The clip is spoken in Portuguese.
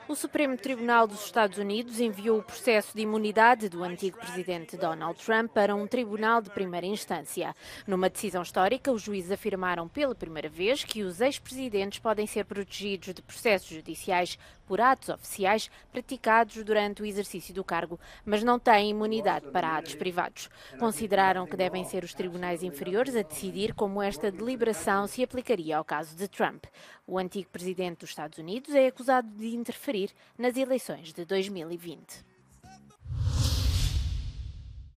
O Supremo Tribunal dos Estados Unidos enviou o processo de imunidade do antigo presidente Donald Trump para um tribunal de primeira instância. Numa decisão histórica, os juízes afirmaram pela primeira vez que os ex-presidentes podem ser protegidos de processos judiciais por atos oficiais praticados durante o exercício do cargo, mas não têm imunidade para atos privados. Consideraram que devem ser os tribunais inferiores a decidir como esta deliberação se aplicaria ao caso de Trump. O antigo presidente dos Estados Unidos é acusado de interferir nas eleições de 2020.